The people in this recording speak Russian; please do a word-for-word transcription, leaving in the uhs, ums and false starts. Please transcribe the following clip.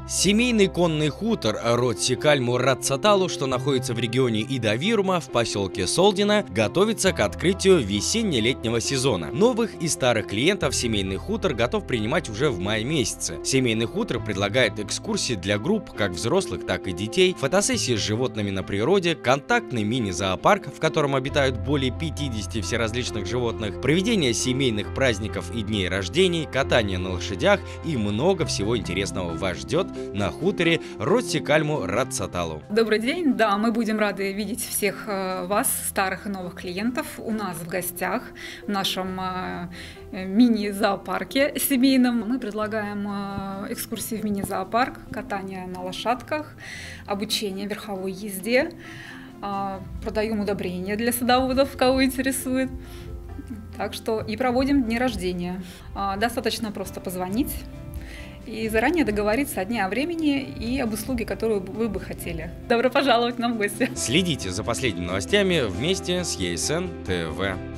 Семейный конный хутор Ротсикальму-Рацаталу, что находится в регионе Ида-Вирума в поселке Солдина, готовится к открытию весенне-летнего сезона. Новых и старых клиентов семейный хутор готов принимать уже в мае месяце. Семейный хутор предлагает экскурсии для групп как взрослых, так и детей, фотосессии с животными на природе, контактный мини-зоопарк, в котором обитают более пятидесяти всеразличных животных, проведение семейных праздников и дней рождений, катание на лошадях и много всего интересного вас ждет на хуторе Ротсикальму-Рацаталу. Добрый день, да, мы будем рады видеть всех вас, старых и новых клиентов, у нас в гостях в нашем мини-зоопарке семейном. Мы предлагаем экскурсии в мини-зоопарк, катание на лошадках, обучение верховой езде, продаем удобрения для садоводов, кого интересует. Так что и проводим дни рождения. Достаточно просто позвонить и заранее договориться о дне, о времени и об услуге, которую вы бы хотели. Добро пожаловать к нам в гости! Следите за последними новостями вместе с ЕСН ТВ.